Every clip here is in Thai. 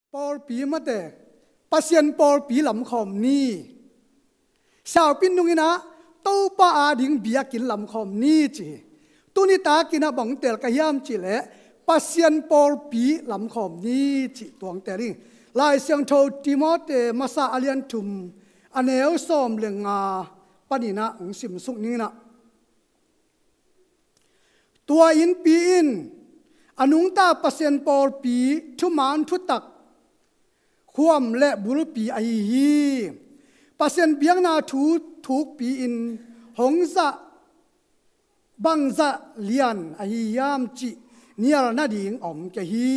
ปอลปีมาแต่ปัสยันปอลปีลำคอมนี่ชาวปินนุงินะตู้ป้าอาดิงเบียกินลำคอมนี่จีตุนิตากินบังเตลกยามจีเละปัสยันปอลปีลำคอมนี่จีตวงเตลิงลายเสียงโทติโมเตมาซาอาเลียนทุมอันเอลซอมเลงาปนินะองสิมสุกนี้นะตัวอินปีอินอนุงตาปัสยันปอลปีทุมานทุตักความและบุรุปีไอฮีปัสยันเบียงนาถูกปีอินหงซะบังซะเลียนไอยามจิเนียรนาดิงอมเกฮี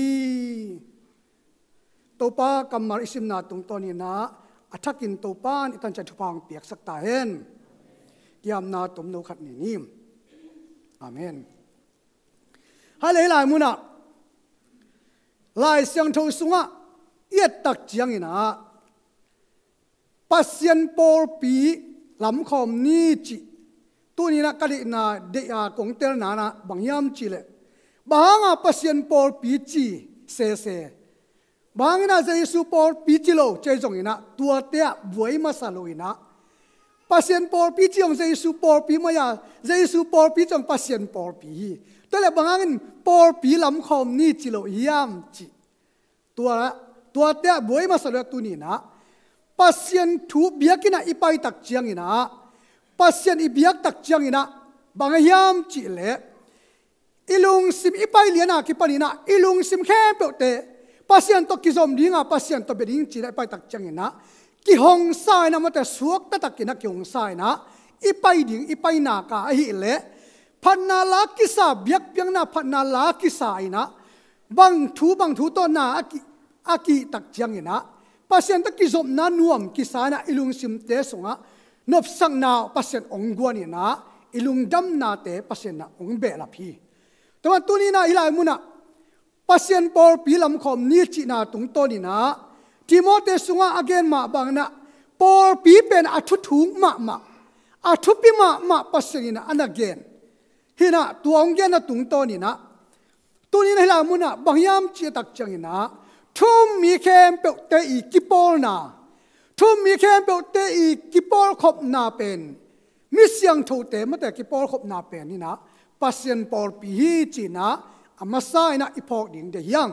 ตัวป้ากำมาอิสิมนาตรงตอนนี้นะอัฐกินตัวป้านอิตันจะทุพังเปียกสักตาเห็นยามนาตุมโนขัดนี่อาเมนให้หลายมุนะหลายเสียงโทสุงะเอียดตักเจียงนะปัสยันปอลปีลำคอมนี่จิตัวนี้นะกะลินาเดียกงเตลนานะบางยามจิเลบางปัสยันปอลปีจิเสบางนะเจสุปอลปีจิโลเจจงนะตัวเตะบวยมาสาลุยนะปัสยันปอลปีจิองเจสุปอลปีมายาเจสุปอลปีจงปัสยันปอลปีตัวละบางปอลปีลำคอมนี่จิโลยามจิตัวเตะบวยมาสาลุตัวนี้นะปัสยันถูเบียกินะอีไปตักเจียงนะปัสยันอีเบียกตักเจียงนะบางยามจิเลอีลุงซิมอีไปเลียนะกิปนินะอีลุงซิมแค่เปเตปัสยันตกิจอมดีงาปัสยันตเบดิงจิได้ไปตักเจียงนะกิหงสายนะมันแต่สวกตะตักกินะกิหงสายนะอีไปดิงอีไปนากาฮิเลพันนาลากิสาเบียกเปียงนะพันนาลากิสายนะบังถูต้นนาอากิตักเจียงนะปัสยันตกิจอมนั้นวมกิสานะอีลุงซิมเตสงะนบสังนาปัสยันองกวนนี่นะอีลุงดำนาเตปัสยันนะองเบลพีแต่ว่าตัวนี้นะอีหลายมุนะปัสยันปอลปีลำคอมนี่จีนาตรงตัวนี้นะทิโมเตสุงะอเกนมาบางนะปอลปีเป็นอัทุถุงมาอัทุปิมาปัสยันนะอันอเกนฮินะตัวองเกนนะตรงตัวนี้นะตัวนี้นะอีหลายมุนะบางยามจีตักจังนะทุ่มมีแคมเปเตอีกิปอลนาทุ่มมีแคมเปเตอีกิปอลขบนาเป็นมิเสียงทูเตมาแต่กิปอลขบนาเป็นนี่นะปัสยันปอลปีฮีจีนะอามาไซนะอีพอกดิ่งเดียง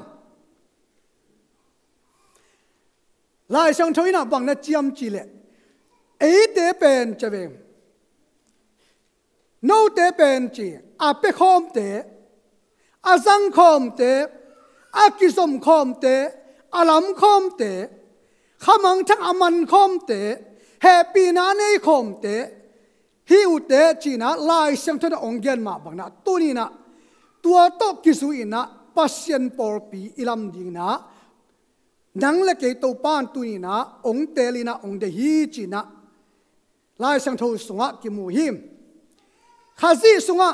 ลายช่างทวีนะบังนะเจียมจีเลเอเตเป็นจะเป็นโนเตเป็นจีอาเปคอมเตอาซังคอมเตอากิสมคอมเตอาลัมคอมเตขามังทั้งอามันคอมเตเฮปีนาเนคอมเตฮิวเตจีนะลายเสียงทนองเกนมาบังนะตัวนี้นะตัวโตกิสุอินะปัสยันปอลปีอิลัมดิงนะนังเล็กตัวป้านตัวนี้นะองเตลีนะองเดฮีจีนะลายเสียงทสงะกิมูฮิมข้าซีสงะ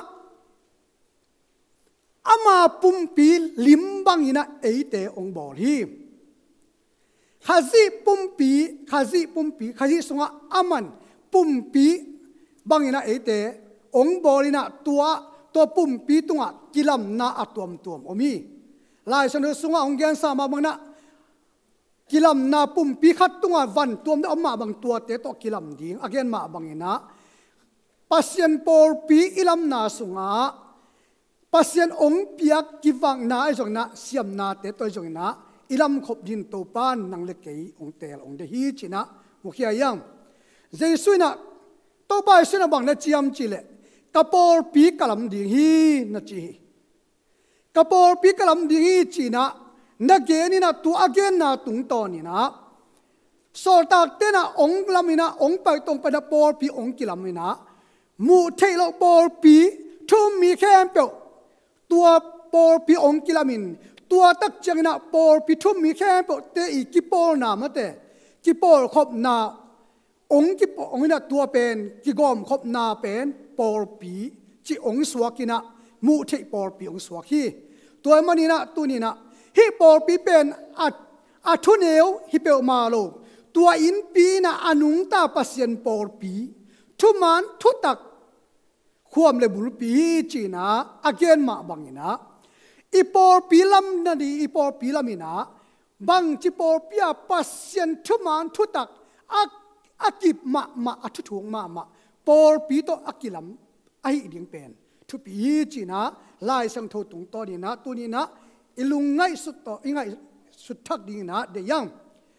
อามาปุ่มปีลิมบังอินะเอเตองบอลฮิมข้าซีปุ่มปีข้าซีสงะอามันปุ่มปีบังอินะเอเตองบอลินะตัวปุ่มปีตุงะกิลัมนาอัตวมอมีลายฉันสงะองเกนสามาบังนะกิลัมนาปุ่มปีขัดตุงะวันตัวมอมาบังตัวเตโตกิลัมดิงอเกนมาบังอินะปัสยันปอลปีอิลัมนาสงะปัสยันองเปียกกิวังนาไอจงนะเสียมนาเตโตจงนะอิลัมขบดินโตปานนังเล็กเกยองเตลองเดฮีจินะมุขยายังเจสุนะโตบายสุนะบังนะเจียมจิเลกปอลปีกลัมดิฮีนะจีกปอลปีกลัมดิฮีจีนะนักเกนี่นะตัวอเกนนะตุงตอนี่นะโซตักเตนะองลามินะองไปตรงไปนะปอลปีองกิลัมมินะมูเทโลปอลปีทุ่มมีแค่เปลตัวปอลปีองกิลัมมินตัวตักจังนะปอลปีทุ่มมีแค่เปลเตอีกิปอลนามาเตกิปอลขบนาองกิปองนะตัวเป็นกิกอมขบนาเป็นปอลปีจีองสวกินะมูเทปอลปีองสวกีตัวมันนี่นะตัวนี้นะฮิปอลปีเป็นอัทุเนวฮิเปลมาโลตัวอินปีนะอนุงตาปัสยันปอลปีทุมันทุตักความเลบุลปีจีนะอเกนมาบังนะอีปอลปีลัมนั่นดีอีปอลปีลัมินะบังจิปอลปียปัสเซียนทุมันทุตักอากิบมาอัทุถุงมาปอลปีโตอากิลัมไอดิ่งเป็นทุปีจีนะลายสังโทตุงตอนี่นะตัวนี้นะอิลุงไงสุดต่ออิงไงสุดทักดิ่งนะเดียง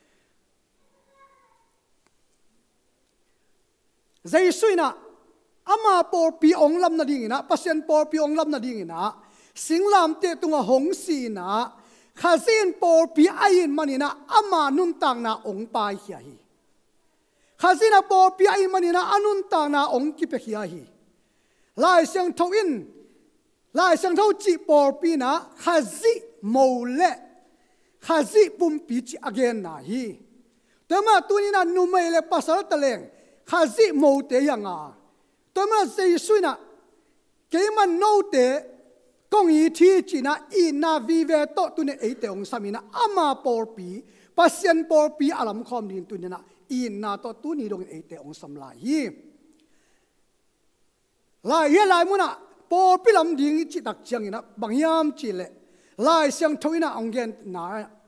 ใจสุยนะอามาปอลปีองลำนาดิ่งนะปัสเซียนปอลปีองลำนาดิ่งนะสิงลามเตตุงหงสีนะข้าสินปอลปีไอ้มันนี่นะอามานุนต่างนะองไปเฮียฮีข้าสินะปอลปีไอ้มันนี่นะอนุนต่างนะองกิเปเฮียฮีลายเสียงทวินลายเสียงทวจีปอลปีนะข้าสิโมเลข้าสิปุ่มปีจีอเกนนะฮีแต่มาตัวนี้นะนุ่มเลยภาษาตะเลงข้าสิโมเตยังอ่ะแต่มาใจสุยนะเกี่ยมันโนเตกงอีที่จีน่าอีน่าวิเวโตตุเนเอเตองสามีน่ะอามาปอลปีปัสยันปอลปีอาลัมคอมดินตุเนน่ะอีน่าโตตุนีดงเอเตองสำลายลายลายมุน่ะปอลปีลำดิ่งจิตักจังน่ะบางยามจีเล่ลายเสียงทวิน่ะองเกนน่ะ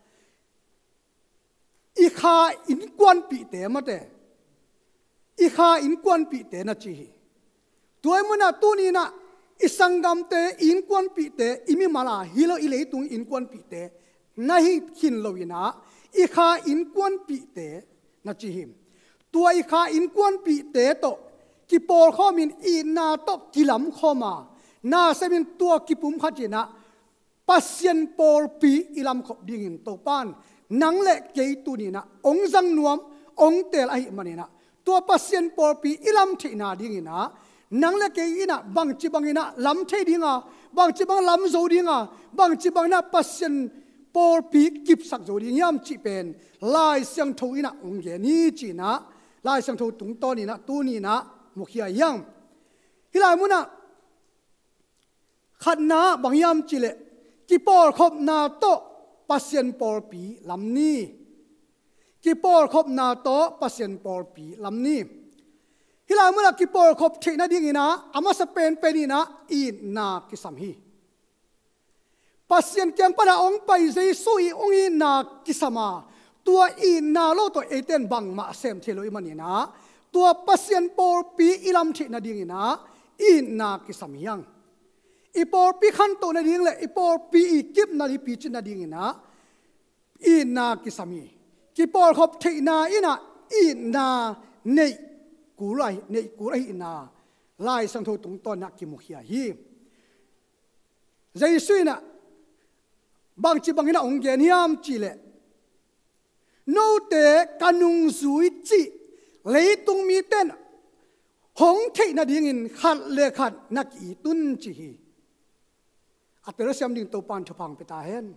อีข้าอินกวนปีเตมาเตอีข้าอินกวนปีเตน่ะจีตัวมุน่ะตุนีน่ะอิสังกัมเตอินควนปีเตอิมิมาลาฮิโลอิเลตุงอินควนปีเตนาฮิขินโลวินาอิคาอินควนปีเตนาจิหิมตัวอิคาอินควนปีเตโตกิปอลข้อมินอินาโตกิลัมข้อมานาเซมินตัวกิปุมขัดจินะปัสยันปอลปีอิลัมขบดิ่งโตปานนังเละเกยตุนีนะองจังนวมองเตลไอมันนี่นะตัวปัสยันปอลปีอิลัมเทนาดิ่งนะนังเล็กอีน่ะบางจีบางอีน่ะลำเทดิ่งอ่ะบางจีบางลำโจดิ่งอ่ะบางจีบางน่ะปัสยันปอลปีกิบสักโจดิ่งยามจีเป็นลายเสียงทูอีน่ะองเกนี่จีน่ะลายเสียงทูตุงต้นนี่น่ะตัวนี่น่ะมุขยายังฮิลายมุน่ะขัดน่ะบางยามจีเล่กิปอลคบน่ะโตปัสยันปอลปีลำนี้กิปอลคบน่ะโตปัสยันปอลปีลำนี้ฮิลามุลกิปอลคบเทน่ะดิ่งนะอามาสเปนเป็นนะอีนากิสัมฮีปัสยันเกียงปนาองไปเจสุยองอีนากิสมาตัวอีนาโลตัวเอเตนบังมาเซมเทโลอิมันนี่นะตัวปัสยันปอลปีอิลัมเทน่ะดิ่งนะอีนากิสัมยังอีปอลปีขันโตน่ะดิ่งเลยอีปอลปีอีกิบน่ะดิปีจิน่ะดิ่งนะอีนากิสัมฮีกิปอลคบเทน่ะอีน่ะอีนาเนกูไรในกูไรนาลายสังโทตรงต้นนักกิมุขยาฮีใจสุยนะบางจีบางนะองเกนยามจีเลโนเตกันุงซุยจีเลยตรงมีเต้นหงเทน่ะดิ่งขัดเลขัดนักอีตุนจีฮีอัตเตอร์เสียมดิ่งตัวปานทพังไปตาเห็น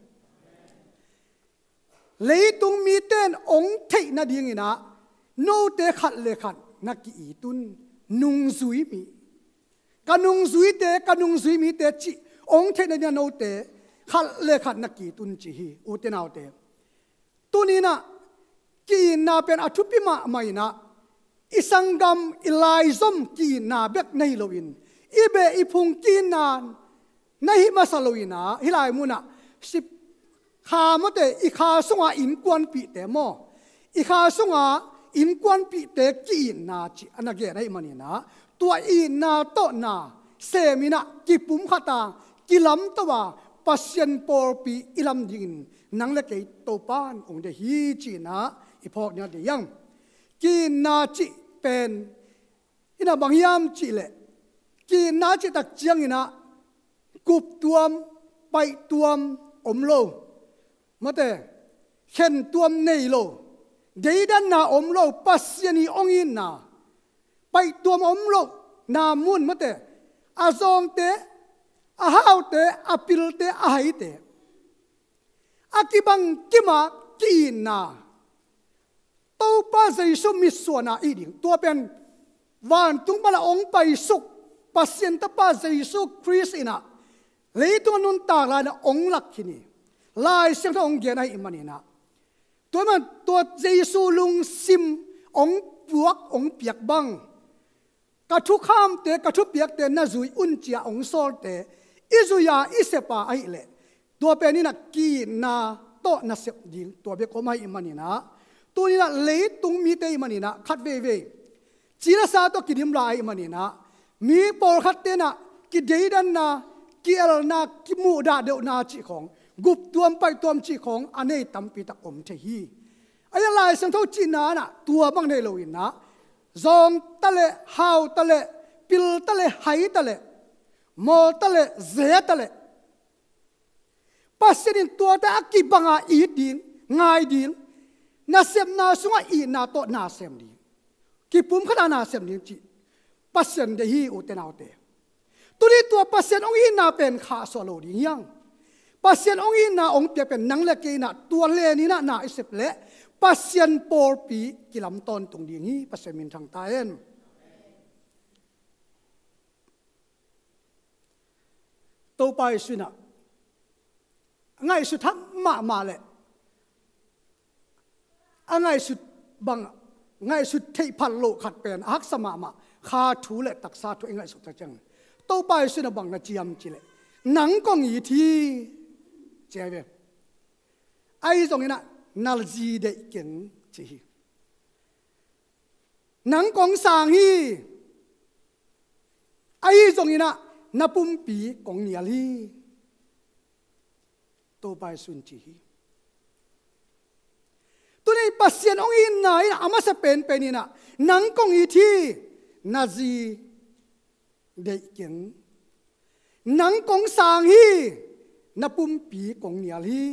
เลยตรงมีเต้นองเทน่ะดิ่งนะโนเตขัดเลขัดนักอีตุนนุงซุยมีกันุงซุยมีเตจิองเทนเนี่ยโนเตขัดเลขัดนักอีตุนจีฮีอุเตนเอาเตตัวนี้นะกีนาเป็นอธุปิมาไม่นะอิสังกัมอิไลซอมกีนาเบกในโลวินอีเบอีพุงกีนานในหิมาสโลวินะฮิลายมุนะสิบขามเตอีขาสุงาอินกวนปีเตโมอีขาสุงาอินกวนปีเตกีนาจีอันนั้นเกอะไรมันนี่นะตัวอีนาโตนาเซมินะกิปุ่มขตากิลำตัวปัสยันปอลปีอิลำดิ่งนังเล็กโตปานองเดฮีจีนะอีพอกเนี่ยเดียงกีนาจีเป็นอินาบางยามจีเล่กีนาจีตักเจียงอินะกุบตัวมไปตัวมอมโลมาเตเข็นตัวมเนโลเดียดันนาอมโลปัสยานีองอินนาไปตัวอมโลนามุนมาเตอาซองเตอาฮาวเตอาปิลเตอาไฮเตอากิบังกิมากีนาตัวป้าใจสุมิสวนาอีดิ่งตัวเป็นวันตุงบาลองไปสุกปัสยันตป้าใจสุคริสอินะเลยตัวนุนตากลายนะองลักขินีลายเสียงทองเกียนให้อิมันนี่นะตัวมันตัวเจสูลุงซิมองปวกองเปียกบังกระทุข้ามเตะกระทุเปียกเตะน่าจุยอุ่นเจียองโซลเตะอิจุยาอิเสปาไอเล่ตัวเป็นนี่นะกีนาโตนะเสพดิงตัวเบกไม่อิมันนี่นะตัวนี้นะเลยตุงมีเตอิมันนี่นะขัดเว่จีน่าซาโตกิดิมลายอิมันนี่นะมีปอลขัดเตนะกิเดดันนะกิเอลนะกิมูดาเดวนาจีของกุบตัวไปตัวจีของอันนี้ตั้มปีตะอมเทฮีไอ้ลายสังเท่าจีน่านะตัวบางในโลอินนะซองตะเลฮาวตะเลปิลตะเลไฮตะเลโมตะเลเซตะเลปัสสินตัวแต่กิบังอีดินง่ายดินนาเซมนาสุงอีนาโตนาเซมดิกิปุ่มขนาดนาเซมดิจีปัสสินเดฮีอุเตนาอุเตตัวนี้ตัวปัสสินองอินนาเป็นขาสโลดิยังปัสสินองอินนาองเปียเป็นนังเล็กนะตัวเลนี่นะนาอิเซปเลปัสสินปอลปีกิลำตอนตรงดีนี้ปัสสินมินทางใต้ตัวไปสินะง่ายสุดทั้งมาเลยง่ายสุดบังง่ายสุดที่พันโลขัดเป็นฮักสมาข้าถูเละตักซาตัวง่ายสุดจังตัวไปสินะบังนะเจียมจิเลหนังกงอีทีเจ้าเว้ยไอ้ตรงนี้นะนัลจีเด็กเก่งจีหนังกงสางฮีไอ้ตรงนี้นะนับปุ่มปีกงเนียลีตัวไปสุนจีตัวนี้ปัสเซียนองอินไหนอามาสเปนเป็นนี่นะหนังกงอีทีนาจีเด็กเก่งหนังกงสางฮีนับปุ่มปีกงเนียลี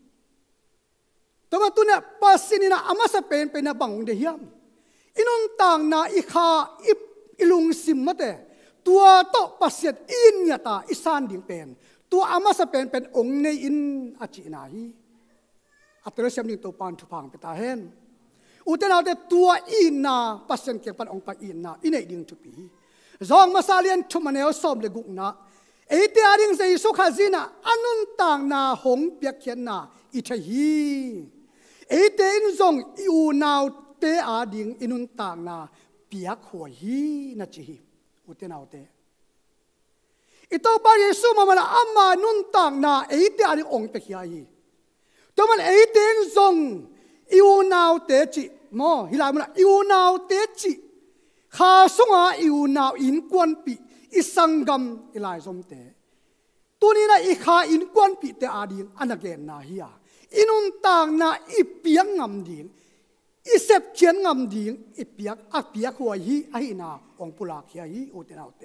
ตัวนี้ปัสเซียนนี่นะอามาสเปนเป็นนะบังเดียมอินุนต่างนาอิคาอิลุงซิมมาเตตัวโตปัสเซียนอินยาตาอิสานดิ่งเป็นตัวอามาสเป็นองค์ในอินอาจินาฮีอัตราเสียมดิ่งตัวปานทุพังไปตาเห็นอุตนาเตตัวอินนาปัสเซียนเกี่ยวกับองค์ปอินนาอินในดิ่งทุปีจองมาซาเลียนทุมันเอลสอมเลกุกนาเอเตียดิ่งใจสุขาจินาอนุนต่างนาหงเปียกเขียนนาอิทฮีเอเตียนจงอิวนาเตอาดิ่งอินุนต่างนาเปียกหัวฮีนาจีอุตนาเตอิตาบาเยซูมามันอามานุนต่างนาเอเตอาริองเปกี้ยตัวมันเอเตนซงอิวนาวเตจิมอฮิลามันอิวนาวเตจิข้าสงอาอิวนาวอินกวนปีอิสังกัมอิลายสมเตตัวนี้นะอิข้าอินกวนปีเตอาดิงอันนั้นเกนนาฮิยาอินุนต่างนาอิเปียงงำดิงอิเซปเขียนงำดิงอิเปียกอักเปียกหัวฮีไอนาองปุลาคียฮีอุตนาเต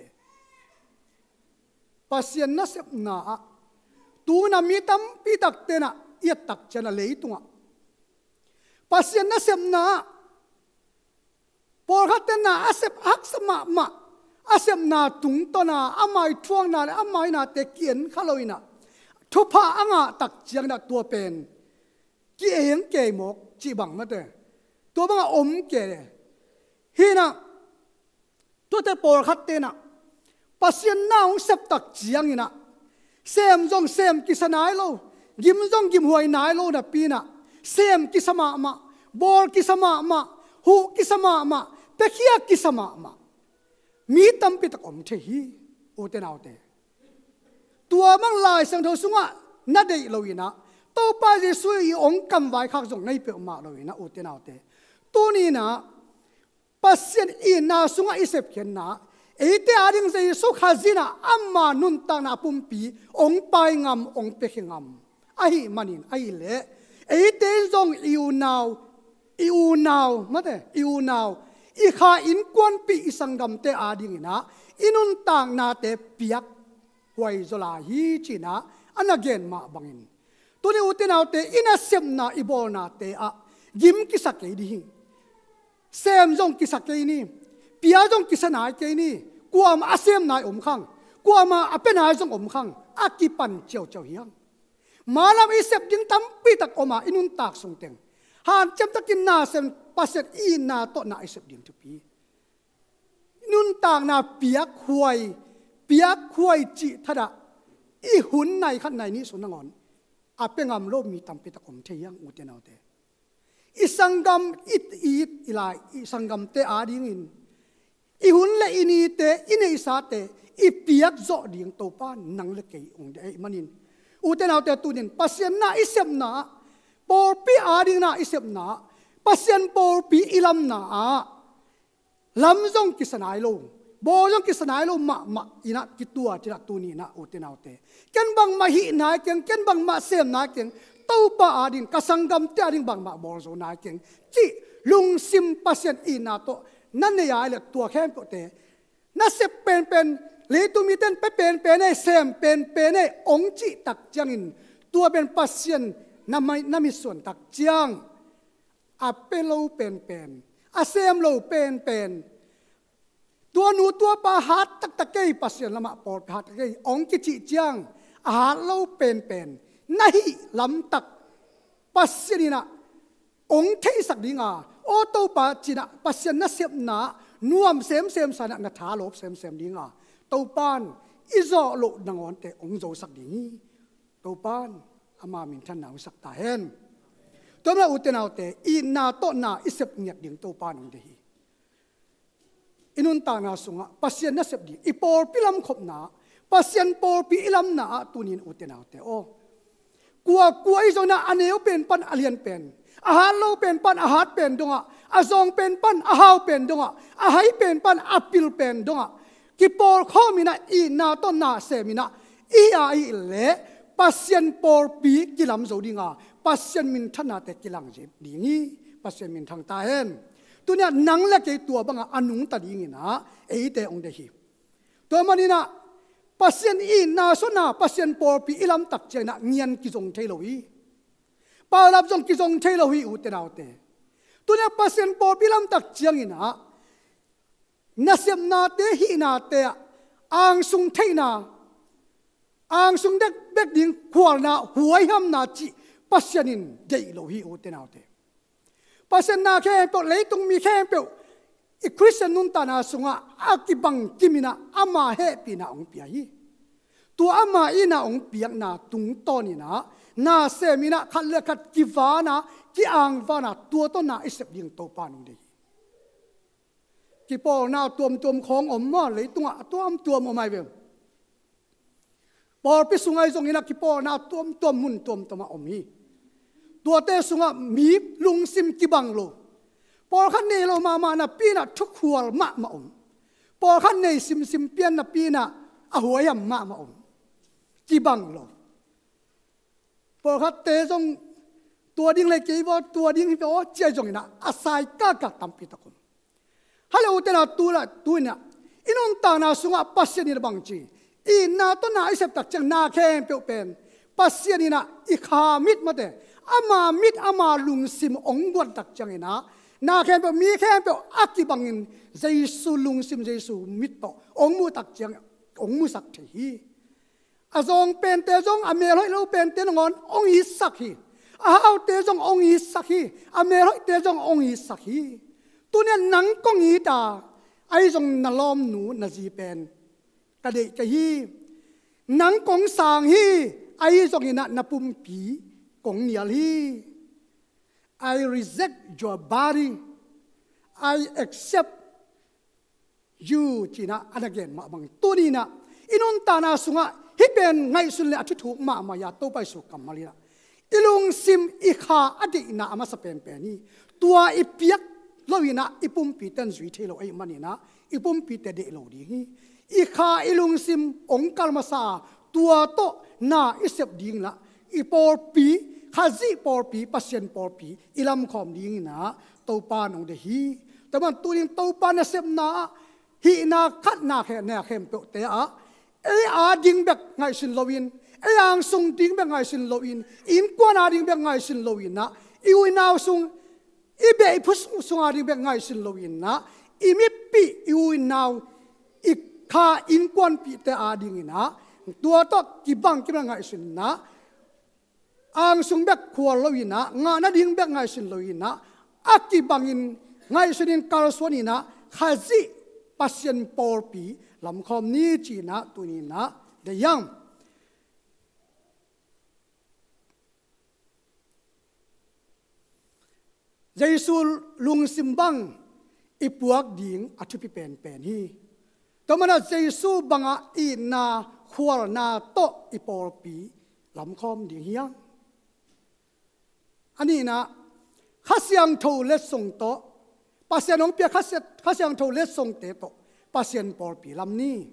ปัสยันนัสเนาะตัวนั้นมีตั้มปีตักเตนะเอียตักเจนะเลยตัวปัสยันนัสเนาะพอขัดเตนะอาเซบอักสมาอาเซบนาตุงตัวนะอาไม่ทวงนาอาไม่นาเตเกียนข้าเลยนะทุพะอ่างตักเจียงนะตัวเป็นกี่เองเกยหมกจีบังมาเตตัวบังอมเกยฮีนะตัวเตปอขัดเตนะปัสยันน่าองเสพตักเจียงนี่นะเซมจงเซมกิสนายโลกิมจงกิมหวยนายโลนะปีนะเซมกิสมามาบอลกิสมามาหูกิสมามาเปขี้ยกิสมามามีตั้มปิตะอมเทฮีโอเตนาโอเตตัวมังลายสังเทสุงะนัดเดโลวินะตัวป้าเจสุยองกำไว้ข้าจงในเปมาโลวินะโอเตนาโอเตตัวนี้นะปัสยันอินาสุงะอิเซปเขียนนะเอเตอาริงใจสุขาจินะอัมมานุนตานาปุ่มปีองไปงำองเปกงำไอมันินไอเละเอเตจงอิวนาวมาเตอิวนาวอีข้าอินกวนปีอิสังกัมเตอาดิงนะอินุนต่างนาเตเปียกหวยจลาฮีจีนะอันนั้นเกณฑ์มาบังอินตัวนี้อุตนาเตอินาเซมนาอิบอลนาเตอะยิมกิสักเกดีเซมจงกิสักเกนี่ปีอาจงกิสนายเกนี่กัวมาอาเซียมนายอมขังกัวมาอาเป็นนายจงอมขังอากิปันเจียวเจียวเฮียงมาลำอิเซบยิงตั้มปีตักออกมาอินุนตากสงเต็งหานจำตะกินนาเซมปัสเซตอีนาโตนาอิเซบยิงทุปีนุนตากนาเปียกหวยจิทดะอีหุ่นในขั้นในนี้สุนทรอาเป็นงามโลมีตั้มปีตักอมเทียงอุเทนเอาเตอิสังกัมอิลายอิสังกัมเตอาดิงินอีหุ่นและอินีเตอินอิสาเตอีเปียกโจดิ่งโตป้านนังเล็กองเดมันนินอุตนาเตตุนินปัสยันนาอิเซมนา PAWLPI ading na isip na PASIAN PAWLPI ilam na lam zong kisanay lo bojong kisanay lo ma ina kitua tira tuni na utinaute ken bang mahi na ken bang ma sem na ken taupa ading kasanggam te ading bang ma borzo na ken chi lungsim PASIAN ina to nanaya le tua khem to te na se pen le tu mi ten pe pen e sem pen e ong chi tak changin tua ben PASIAN na mi son tak chiang a pelo pen a sem lo pen tua nu tua pa hat tak kei PASIAN lama por hat kei ong ki chi chiang a hat lo pen nahi lam tak PASIAN ina ong thei sak dinga o to pa china PASIAN na sep na nuam sem sana na tha lop sem dinga to pan izo lo nangon te ong zo sak dingi to pan ama min than na sak ta hen to na utenaute I na to na isep nyak ding to pan ong dehi inun ta na sunga PASIAN na sep di I PAWLPI lam khop na PASIAN PAWLPI ilam na tunin utenaute o kuwa izo na aneo pen pan alien pen ahalo pen pan ahat pen donga azong pen pan ahaw pen donga ahai pen pan apil pen donga ki por khomina I na to na semina I le PASIAN PAWLPI kilam zodinga PASIAN min thana te kilang je dingi PASIAN min thang ta hen tunya nang la ke tua banga anung ta dingina eite ong de hi to manina PASIAN I na so na PASIAN PAWLPI ilam tak chena ngian ki jong theloi palap jong ki jong theloi u te naute tunya PASIAN PAWLPI lam tak chiangina nasem na te hi na te ang sung theina ang sung dek bek ding khwal na huai ham na chi PASIAN in dei lo hi u te naute PASIAN na khe to leitung mi khe pe I Christian nun ta na sunga akibang kimina ama he pina ong pia hi tu ama ina ong piak na tung to ni na semina khalle khat kiwana ki ang wana tu to na isep ding to panung dei ki pol na tuam khong om ma leitunga tuam o mai ve PAWLPI sungai zong ina ki pol na tuam mun tuam to ma om hi tua te sunga mi lungsim kibang lo por khan nei lo ma na pina thuk hual ma om por khan nei sim pian na pina a huayam ma om kibang lo por khat te jong tua ding le ke bo tua ding bo che jong ina asai ka tampi takum halo te na tu na inon ta na sunga PASIAN ni bang chi I na to na isep tak chang na khem pe pen PASIAN ina I kha mit ma te ama lungsim ong buat tak chang ina na khem pe mi khem pe akibangin Jesu lungsim Jesu mit to ong mu tak chang ong mu sak thi azong pen te jong ame loi lo pen te ngon ong I sak hi ahaw te jong ong I sak hi ame loi te jong ong I sak hi tunya nang kong I ta ai jong na lom nu na ji pen ka de ka hi nang kong sang hi ai jong ina na pum pi kong nial hi I reject your body I accept you china and again ma bang tunina inun ta na sunga hipen ngai sun le athu thuk ma ya to pai su kamalina ilung sim I kha adi na ama sa pen ni tua I piak loina ipum pi tan zui thelo ai manina ipum pi te de lo di hi I kha ilung sim ong kalmasa tua to na isep ding la I PAWLPI khazi PAWLPI PASIAN PAWLPI LAMKHAWM ding na to pa nong de hi taman tuning to pa na sep na hi na khat na khe na khem pe te a ding bek ngai sin lowin ang sung ding bek ngai sin lowin in kwa na ding bek ngai sin lowin na I wi naw sung I be phus sung a ding bek ngai sin lowin na I mi pi I wi naw I kha in kwan pi te a ding na tua to kibang ngai sin na ang sung bek khwal lowina nga na ding bek ngai sin lowina akibangin ngai sinin kalsonina khazi PASIAN PAWLPI LAMKHAWM ni china tunina de yang Jesu lungsimbang ipuak ding athupi pen hi tomana Jesu banga I na khwal na to I PAWLPI LAMKHAWM ding hiang อันนี้นะข้าเสียงทูเลสส่งโตภาษาองเปียข้าเสียงทูเลสส่งเตโตภาษาปอลปีลำนี้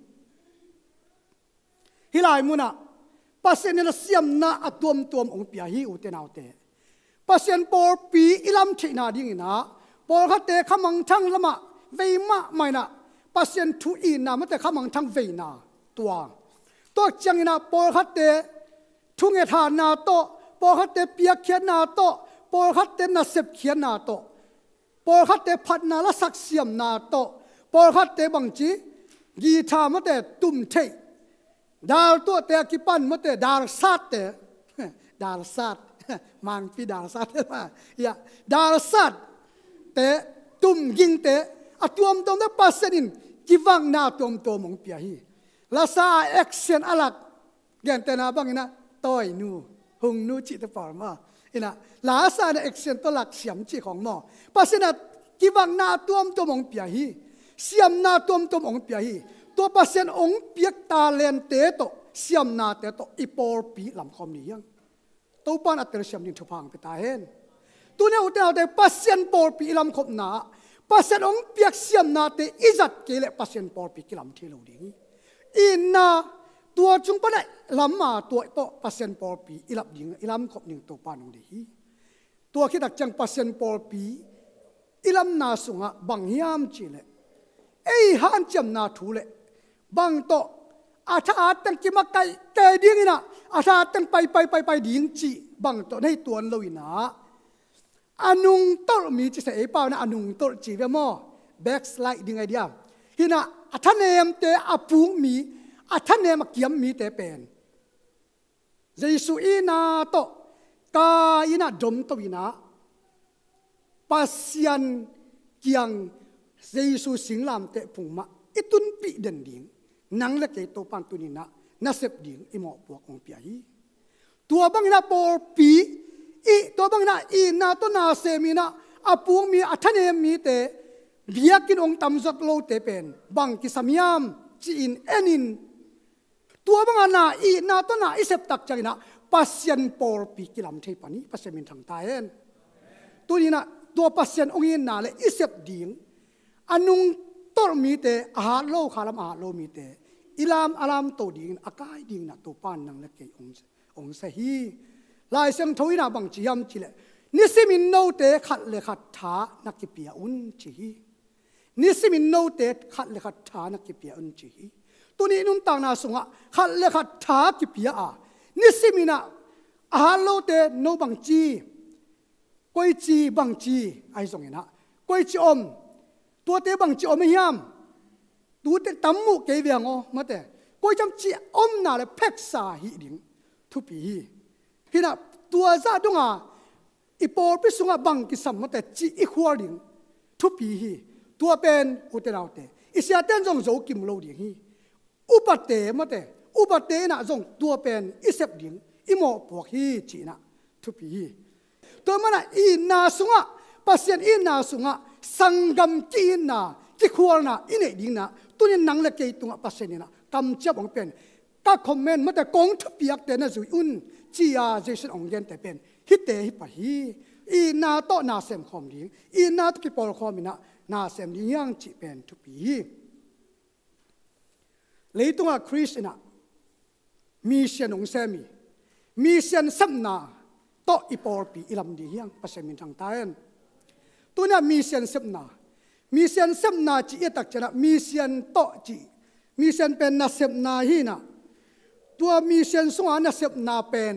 ฮิลายมุนะภาษาเนี่ยเสียมนะอัตวมองเปียฮิอุเตนเอาเตภาษาปอลปีอิลำเชนาดิ่งนะปอลขัดเตขมังทั้งละมะเวมาไม่นะภาษาทุอีนะมันแต่ขมังทั้งเวนะตัวจังนะปอลขัดเตทุ่งเอธานาโตปอลขัดเตเปียเขียนนาโตปอลขัดเตนาเสพเขียนนาโตปอลขัดเตพัดนาละสักเสียมนาโตปอลขัดเตบังจีกีทามันแต่ตุ่มเทดาลตัวเตะกิปันมันแต่ดาลสัตเตดาลสัตมังปีดาลสัตว่าอย่าดาลสัตเตะตุ่มยิงเตะอัตวมตรงนั้นปัสนินกิวังนาตัวมงเปียฮีลาซาเอ็กเซนอลักแกนเตนาบังนะต้อยนูหงนูจิตปอร์มาอินะลาซาเอ็กเซนตัวหลักเสียมจีของหมอปัสนะกิวังนาตัวมงเปียฮีเสียมนาตัวมงเปียฮีตัวปัสนาองเปียกตาเลนเตโตเสียมนาเตโตอีปอลปีลำคอมนี้ยังตัวปานอัตเสียมนินทุพังไปตาเห็นตัวนี้อุตส่าห์แต่ปัสนาปอลปีลำคอมนาปัสนาองเปียกเสียมนาเตอิจัดเกลปัสนาปอลปีกิลำเทโลดิ้งอินนาตัวจุงปนัยลำมาตัวโตปัสนาปอลปีอิลับดิ้งอิลำคอมนิงตัวปานองดีตัวคิดจังปัสนาปอลปีอิลำนาสุงะบังยามจีเลไอ้ฮันจำนาทูเลบังโตอาชาตังกิมาไกแกดิ้งนะอาชาตังไปดิ้งจีบังโตในตัวเราอินะอนุงโตมีจะเสียเปล่านะอนุงโตจีเวมอแบ็กสไลด์ดิ้งไอเดียฮินะอาท่านเนมเตอปูมีอาท่านเนมเกียมมีเตเป็นเยซูอินาโตกาอินะดมโตอินะปัสยันเกียงเยซูสิงลามเตะพุงมาอิตุนปีเดินดิ่งนังเล็กเตโตปันตุนินะนับเสพดิ่งอิหมอปวกองเปียฮีตัวบังนะปอปีอีตัวบังนะอีนาตัวนาเซมีนะอาปูมีอัฐเนมีเตเบียกินองตำจัดโลเตเป็นบังกิสมียมจีอินเอนินตัวบังนะอีนาตัวนาอิเสพตักใจนะปัสยันปอปีกิลำเทปานี้ปัสยันมินทางตายเอ็นตัวนี้นะตัวปัสยันองยินนาเลอิเสพดิ่งอนุงตอมีเตอาหารโลคาลามอาหารโลมีเตอิลามอารามโตดิ่งอากายดิ่งนะตัวปานนังเล็กเกยองเสฮีลายเสียงทวีนาบังจียมจีเลนิสิมินโนเตขัดเลขัดท้านักกิเปียอุนจีนิสิมินโนเตขัดเลขัดท้านักกิเปียอุนจีตัวนี้นุ่นต่างนาสงะขัดเลขัดท้ากิเปียนิสิมินะอาหารโลเตโนบังจีกวยจีบังจีไอสงเห็นนะกวยจีอมตัวเตบังจีอมไม่ยามตัวเตตั้มมุกเกวียงมาแต่กวยจำจีอมน่าเลยเพ็กษาหิดิ่งทุปีฮินะตัวซาดงอีปอลไปสุงบังกิสัมมาแต่จีอีขวาดิ่งทุปีฮีตัวเป็นอุตราเตอิเสียเต้นจงโจกิมโลดิ่งฮีอุปเตมาแต่อุปเตนะจงตัวเป็นอิเสบดิ่งอิโมปวกฮีจีนะทุปีฮีตัวมันอีนาสุงปัสยันอีนาสุงสังกัมจีนาที่ขวานะอินเอดิ่งนะตัวนี้นังเล็กเกยตุงปัสยันนะกำจับองเป็นก็คอมเมนต์มาแต่กงทุบยักเตนะจุยอุนจีอาเจสันองเย็นแต่เป็นฮิตเตฮิปะฮีอีนาโตนาเซมคอมดิ่งอีนาตุกิปอลคอมินะนาเซมดิ่งยังจีเป็นทุปีเลยตุงคริสต์นะมีเสียนองเซมีเสียนสัมนาโตอีปอลปีอิลำดิ่งยังปัสมินทางใต้ตัวนี้มีเสียนสัมนาจีเอตักจะนะมีเสียนโตจีมีเสียนเป็นนาเซมนาฮีนะตัวมีเสียนสงนาเซมนาเป็น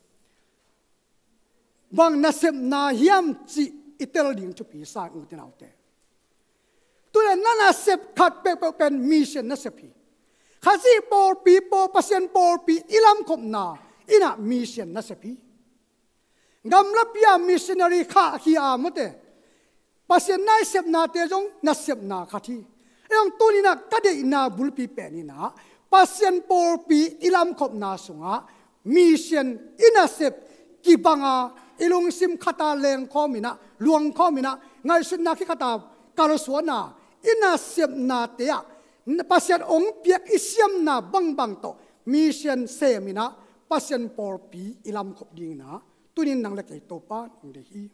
บางนาเซมนาเฮียมจีอิเตลดิ่งทุปีสร้างอุตนาเตตัวนั้นนาเซปขัดเป็นมีเสียนนาเซปีข้าซีปอลปีปอปัสยันปอลปีอิลำคมนาอินะมีเสียนนาเซปีกำลับยามิชนารีข้าขี้อามเตปัสยันนาเซปนาเตจงนาเซปนาข้าที่yang tu ni nak kade ina bulpi pe ni na pasien por pi ilam khop na sunga mission inasep kibanga ilung sim khata leng khomina luang khomina ngai sun na ki khata kalosona inasep na te ya pasien ong piak isiam na bang to mission semina pasien por pi ilam khop ding na ตุนินนังเล็กไอโตป้านองเดฮี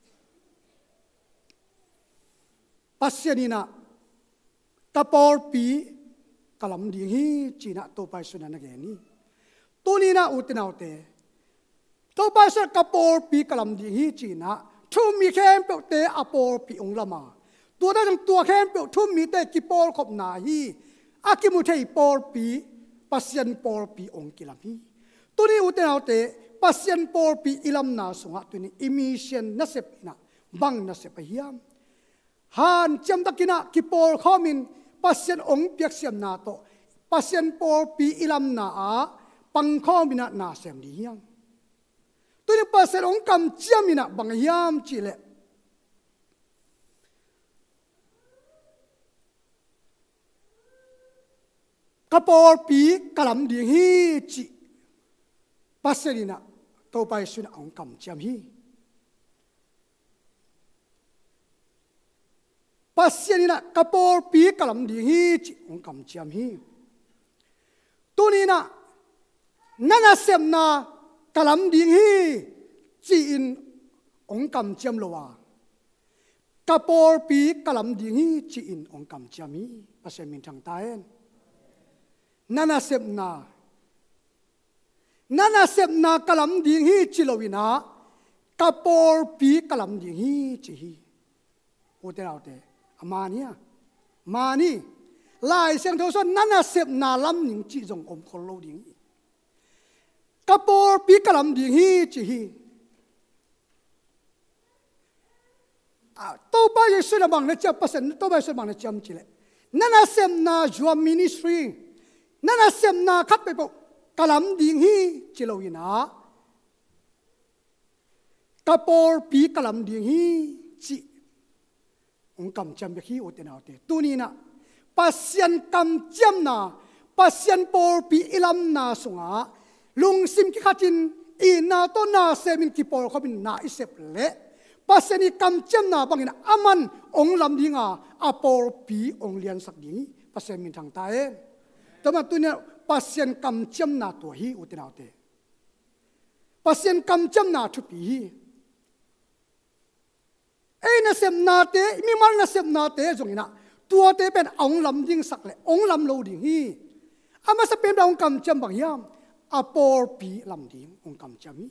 ปัสยานีนะกปอลปีกลัมดีฮีจีน่าโตไปสุนันนักเกนีตุนินะอุตนาอุเตโตไปสุนกปอลปีกลัมดีฮีจีน่าทุ่มมีแค่เปลเตอปอลปีองละมาตัวได้ทั้งตัวแค่เปลทุ่มมีแต่กิปอลขบนาฮีอากิมุเทยปอลปีปัสยันปอลปีองกิลามีตัวนี้อุตนาอุเตปัสยันปอลปีอิลัมนาสุงะตัวนี้อิมิเชนนัสเซปนะบังนัสเซปฮิยามฮันจำตะกินะกิปอลข้อมินปัสยันองเปียกเสียมนาโตปัสยันปอลปีอิลัมนาอาปังข้อมินะนาเซมดียังตัวนี้ปัสยันองกำเจียมินะบังฮิยามจิเลกปอลปีกลัมดีฮีจิปัสยันนะโตไปสุนองกำเจียมฮีปัสยานีนะกปอลปีกลัมดีฮีจิองกำเจียมฮีตัวนี้นะนั่นเสมนากลัมดีฮีจีอินองกำเจียมโลวากปอลปีกลัมดีฮีจีอินองกำเจียมฮีปัสยามินทางใต้นั่นเสมนากลัมดีฮีจิโลวินากปอลปีกลัมดีฮีจีฮีโอเตเอาเตมาเนี่ยมานี่ลายเสียงเท่าส่วนนั่นน่ะเสพนาลำหนิงจีจงอมคนโลดิ่งกระโปรงปีกระลำดิ่งฮีจีฮีตัวไปยังสุดบางเนี่ยจะพัฒนาตัวไปสุดบางเนี่ยจำจีเลยนั่นน่ะเสพนาจวบมินิสทรีนั่นน่ะเสพนาคัดไปปุ๊บกระลำดิ่งฮีจีโลวินากระโปรงปีกระลำดิ่งฮีจีองกำจำเบคีโอเตนาโอเตตัวนี้นะปัสยันกำจำนาปัสยันปอลปีอิลัมนาสุงาลุงซิมกิขัดินอีนาโตนาเซมินกิปอลเขาเป็นนาอิเซปเละปัสยันกำจำนาบางอินะอามันองลำดิงาอปอลปีองเลียนสักดิงปัสยันมินทางใต้แต่มาตัวนี้ปัสยันกำจำนาตัวฮีโอเตนาโอเตปัสยันกำจำนาทุปีน่าเสพนาเตมีมันน่าเสพนาเตจงอินะตัวเตเป็นองลำดิ่งสักเลยองลำโลดิ่งฮีอามาสเปนเราองกำจำบางยามอปอลปีลำดิ่งองกำจำฮี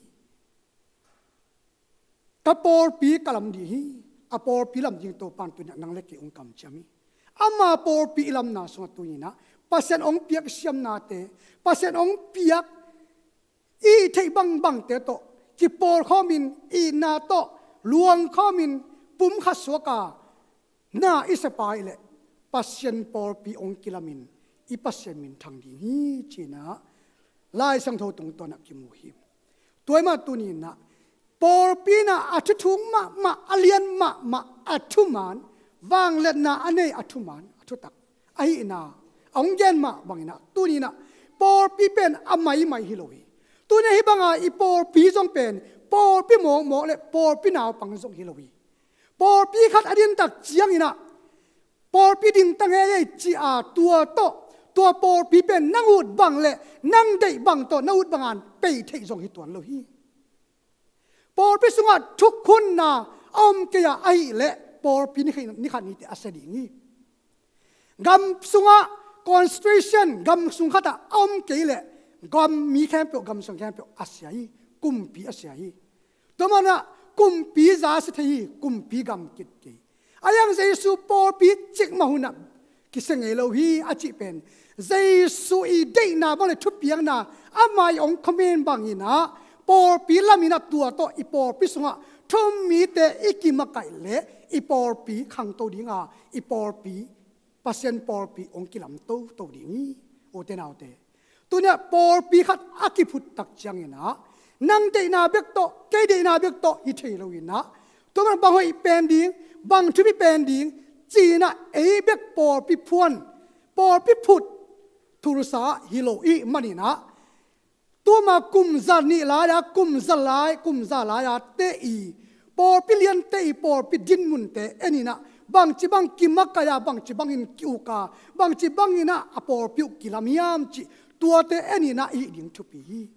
กปอลปีกลำดิ่งฮีอปอลปีลำดิ่งตัวปันตัวนี้นังเล็กองกำจำฮีอามาปอลปีลำนาสงตัวนี้นะปัสยันองเปียกเสียมนาเตปัสยันองเปียกอีเทบังเตโตกิปอลข้อมินอีนาโตลวงข้อมินปุ่มขัดสวกาน่าอิสปายเลยปัสยันปอลปีองกิลามินอีปัสยันมินทางดีนี้จีน่าลายสังโทตรงตัวนักกิมูฮิมตัวมาตัวนี้นะปอลปีน่ะอัจถุมาอเลียนมาอัจถุมานวางเล็ดน่ะอันนี้อัจถุมานอัจถุตักไอ้น่ะองเย็นมาบางน่ะตัวนี้นะปอลปีเป็นอมัยไม่ฮิโลวีตัวนี้ฮิบังอีปอลปีจงเป็นปอลปีหมอเลยปอลปีหนาวปังจงฮิโลวีปอลปีขัดอดินตักเจียงอินะปอลปีดินตั้งเอ้ยจีอาตัวปอลปีเป็นนั่งอุดบังเละนั่งได้บังตัวนั่งอุดบังอันไปเทยงหิตวนโลหีปอลปีสุงะทุกคนนะอมเกียไอเละปอลปีนี่ขันนี่แต่อาศัยงี้กำสุงะคอนสตรีชันกำสุงขัดอมเกียเละกำมีแค่เปียกำสุงแค่เปียกอาศัยกุมปีอาศัยตัวมันนะกุมปีจาสเทีกุมปีกำกิดกีอายังเจสุปอลปีจิกมาหุนับกิเสงเอโลฮีอาจิเป็นเจสุอีเดน่าบอลทุบเปียงน่าอามาองคอมเมนบางอินะปอลปีลามินาตัวโตอีปอลปีสุงะทุมมีแต่อีกิมาไก่เละอีปอลปีขังโตดิงาอีปอลปีปัสยันปอลปีองกิลำโตดิงโอเตนาโอเตตัวเนี่ยปอลปีขัดอากิพุตตักจังอินะนั่งเดน่าเบกโตเกเดน่าเบกโตอิเทโลวินะตัวมันบางหอยเป็นดิ้งบางทุบิเป็นดิ้งจีน่ะเอเบกปอลปีพวนปอลปีพุดทุรุษาฮิโลอีมันนี่นะตัวมากุมซานี่ลายกุมซาลายเตอีปอลปีเลียนเตอีปอลปีดินมุนเตเอ็นี่นะบางจีบางกิมักกายาบางจีบางอินกิวกาบางจีบางอินะอปอลปีกิลามิยามจีตัวเตเอ็นี่นะอีดิ้งทุปี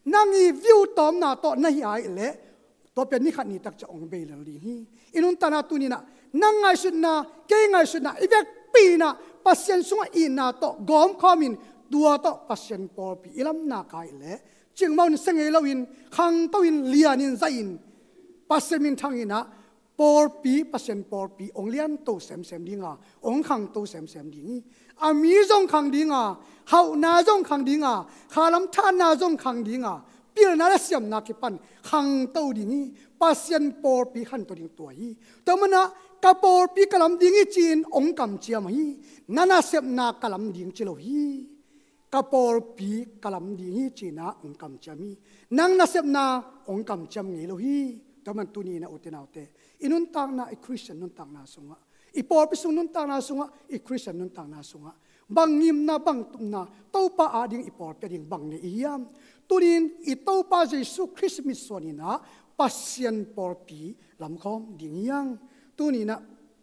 nangi view tom na to nahi ai le to pen ni khat ni tak cha ong be le li hi inun tana tu ni na nangai sut na ke ngai sut na ivek pi na pasien sunga I na to gom khomin tua to pasien PAWLPI ilam na kai le chingmaun sengei lawin khang tawin lianin zain pasemin thangina PAWLPI pasien PAWLPI ong lian to sem dinga ong khang to sem dingi ami jong khang dinga hau na jong khang dinga khalam tha na jong khang dinga pil na la siam na ki pan khang to dingi pasien PAWLPI khan to ding to hi tamana ka PAWLPI kalam dingi chin ong kam chiam hi nana sep na kalam ding chilo hi ka PAWLPI kalam dingi china ong kam chami nang na sep na ong kam cham ngi lo hi taman tuni na utenaute inun tang na I Christian nun tang na sunga I PAWLPI sung nun tang na sunga I Christian nun tang na sunga bang ngim na bang tum na to pa ading I PAWLPI ding bang ni iyam tunin I to pa Jesus Christmas sonina pasien PAWLPI LAMKHAWM ding yang tuni na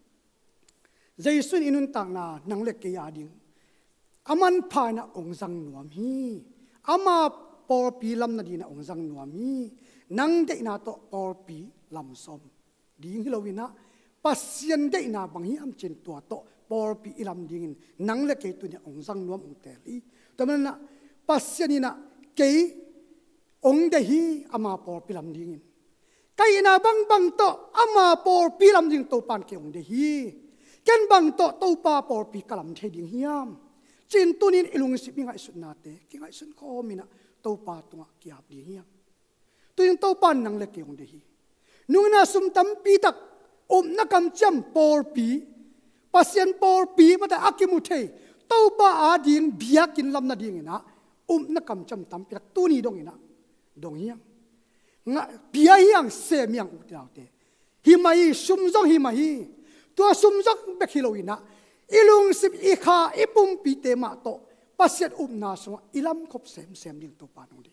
Jesus inun tang na nang lek ke ading aman pha na ong sang nuam hi ama PAWLPI lam na di na ong sang nuam hi nang de na to PAWLPI lam som ding hilowina pasien de na bang hi am chen to to PAWLPI ilam dingin nang le ke tu ni ong sang nuam ong teli tamana pasien ina ke ong de hi ama PAWLPI lam dingin kai na bang to ama PAWLPI lam ding to pan ke ong de hi ken bang to pa PAWLPI kalam the ding hiam chin tunin ilung sipinga isut nate kinga isun ko mina to pa tunga kiap ding hiam tuing to pan nang le ke ong de hi nung na sum tam pi tak na kam cham PAWLPI pasien PAWLPI mata akimu the to pa ading biakin lam na ding ina na kam cham tam pi tak tuni dong ina dong hiang nga bia hiang se miang utaute hi mai sum jong hi mai to sum jong be khilo ina ilung sip I kha ipum pi te ma to pasien na so ilam khop sem ding to pa nong di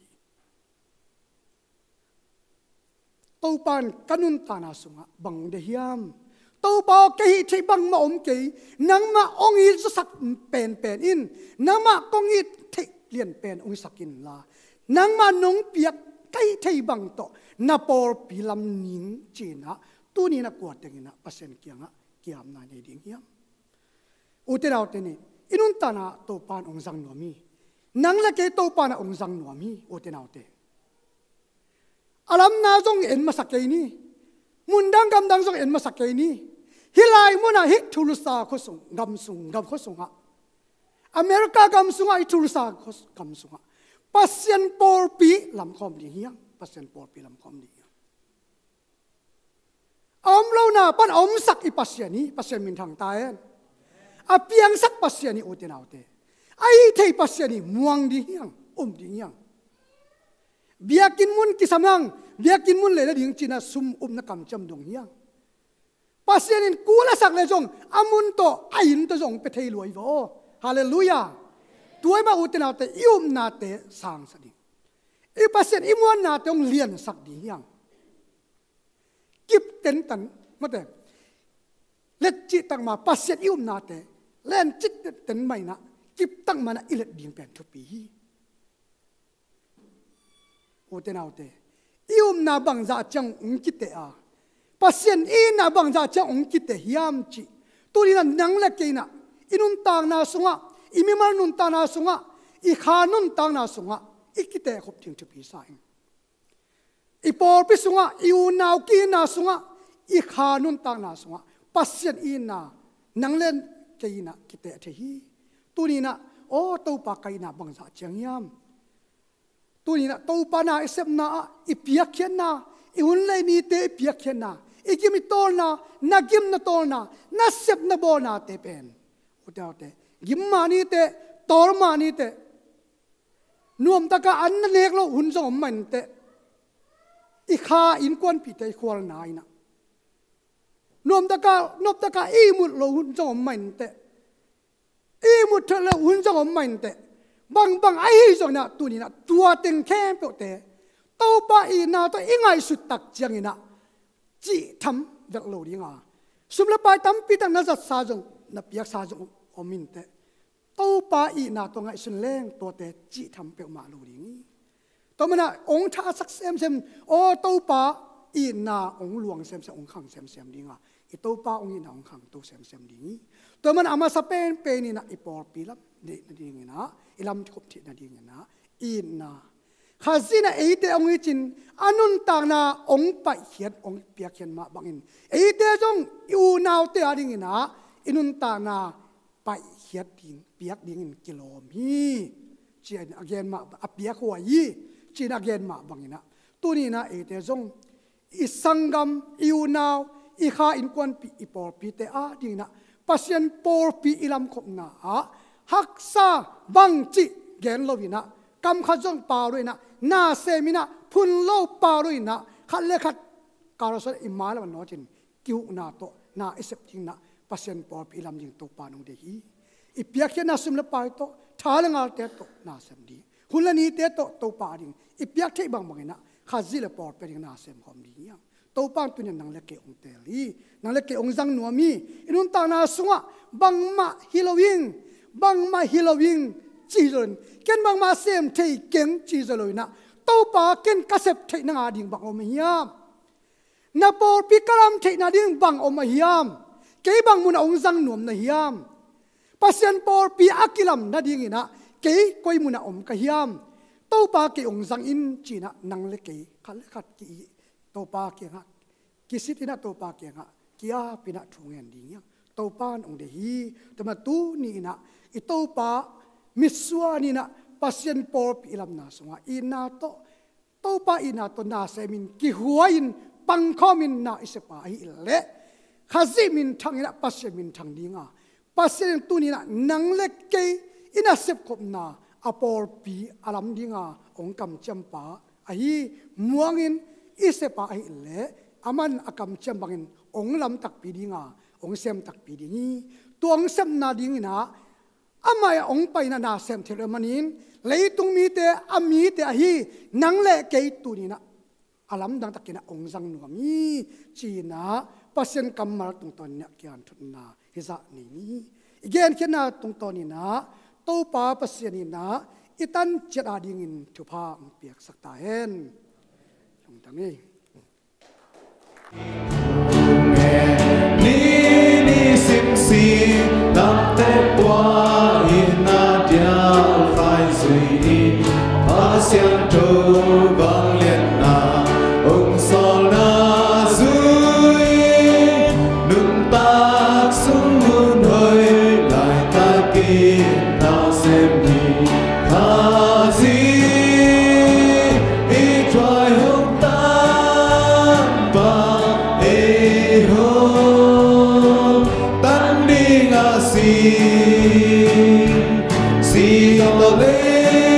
to pan kanun tana sunga bang de hiam to pa ke hi thei bang ma om ke nang ma ong I sak pen in nang ma kong I thei lian pen ong sakin la nang ma nong piak kai thei bang to na PAWLPI lam ning china tu ni na kwa tengina pasen kianga kiam na nei ding hiam uterau teni inun tana to pan ong sang nomi nang la ke to pan ong sang nomi utenau te alam na jong en masakay ni mundang gamdang jong en masakay ni hilai mo na hik thulusa khosung gam khosunga America gam sunga I thulusa gam sunga pasien PAWLPI LAMKHAWM di hiang pasien PAWLPI LAMKHAWM di hiang lo na pan sak I pasien ni pasien min thang taen apiang sak pasien ni utenaute ai thei pasien ni muang di hiang di hiang biakin mun kisamang biakin mun le ding china sum na kam cham dong hiang pasien in kula sak le jong amun to ain to jong pe thei loi vo hallelujah tuai ma utena te na te sang sa ding I pasien imuan na te ong lian sak di hiang kip ten tan mate let chi tang ma pasien na te len chit ten mai na kip tang mana ilet ding pen thu pi utenaute na bang za chang ong kite a pasien na bang za chang ong kite hiam chi tulina nang la keina inun tang na sunga imimar nun tang na sunga I kha nun tang na sunga ikite khop ting thu pi sa I PAWLPI sunga I unaw ki na sunga I kha nun tang na sunga pasien na nang len keina kite the hi tulina o to pa kaina bang za chang yam tulina to pa na isep na ipiak khen na iun lai ni te ipiak khen na ikimi tol na nagim na tol na sep na bo na te pen utaute gim ma ni te tor ma ni te nuam ta ka an na nek lo hun jong man te I kha in kwan pi te khwal na ina nuam ta ka I mut lo hun jong man te I mut thla hun jong man te bang ai jong na tu ni na tua teng khem pe te to pa I na to ingai su tak chiang ina chi tham dak lo ringa sum la pai tam pi tang na za sa jong na piak sa jong omin te to pa I na to ngai sun leng to te chi tham pe ma lo ring ตัวมันองท่าสักเซมโอ้ตัวป้าอีนาองหลวงเซมองขังเซมดีงาอีตัวป้าองอีนาองขังตัวเซมดีตัวมันอามาสเปนนี่นะอีปอร์ปีลับเด็ดนั่นเองนะอีลำขบทินั่นเองนะอีนาข้าสินะเอเตองอีจินอนุนตางนาองไปเขียนองเปียกเขียนมาบังอินเอเตจงอูนาวเตอดิ่งนะอินุนตางนาไปเขียนดิ่งเปียกดิ่งกิโลมีจีนอเกนมาอเปียกหัวยีจีนอเกนมาบังอินนะตัวนี้นะเอเตจงอิสังกัมอิวนาวอีข้าอินควันปีอีปอร์ปีเตอาดิ่งนะปัสยันปอร์ปีอิลำขบนาฮักซาบังจิเกนโลวินะกำขจงปาด้วยนะนาเซมินะพุนโลปาด้วยนะขัดเล็กขัดการสอนอิมาแล้วมันน้อยจินกิวนาโตนาอิเซปจิงนะปัสยันปอร์ปีลำยิงตัวปานองเดียอีเปียกเขียนนาซุมเลปาโตท้าเลงาเตโตนาเซมดีหุ่นละนี้เตโตตัวปาดิ่งอีเปียกเทบังบังนะข้าจิเลปอร์เป็นนาเซมความดีอย่างตัวปานตัวนี้นางเล็กเกองเตลีนางเล็กเกองจังนัวมีอินุนตานาสุงะบังมาฮิโลวิงบังมาฮิโลวิงจีจนเกินบางมาเซมเทเก่งจีจเลยนะตัวปาเกินกระเสบเทนงาดิ่งบังอมหิยามนาปอร์ปีกลามเทนาดิ่งบังอมหิยามเกยบังมุนองจังนวมนาหิยามปัสยันปอร์ปีอากิลัมนาดิ่งนะเกยกอยมุนอมกะหิยามตัวปาเกยองจังอินจีนะนังเล็กเกยขัดเล็กขัดกีตัวปาเกยฮะกิสิตินะตัวปาเกยฮะกีอาปีนะทุ่งเงินดิ่งยังตัวปานองเดียแต่มาตูนี่นะอีตัวปามิสวานี่นะปัสยันปอร์ปีลำนาสงะอินาโตตัวปาอินาโตนาเซมินกิหัวอินปังข้อมินนาอิสปาอิเละข้าซิมินทางอินะปัสยันมินทางดิ่งปัสยันตัวนี้นะนังเล็กเกยอินาเซปขบนาอปอร์ปีอลัมดิ่งองกำจำปาไอม่วงอินอิสปาอิเละอามันอากำจำบังอินองลำตักปีดิ่งองเซมตักปีดิ่งตัวองเซมนาดิ่งนะอามาองไปนาเซมเทเลมันินเลยตรงมีเตอามีเตอฮีนังเล่เกยตุนีนะอาลัมดังตะกินะองจังนัวมีจีนะปัสยันกำมาตรงตอนนี้กิอันทุนนาฮิซานี่อีกอย่างแค่นาตรงตอนนี้นะตัวป้าปัสยันนี่นะอีตันเจดาดิ่งินทุพาเปียกสักตาเห็นตรงตรงนี้ Tap te qua ina dia khai suy đi PASIAN trâu vang liền na ông sol na dưới nương ta xuống muôn hơi lại ta kia nào xem đi tha gì ít trai hông ta và ê hông tan đi ngã si si tao lên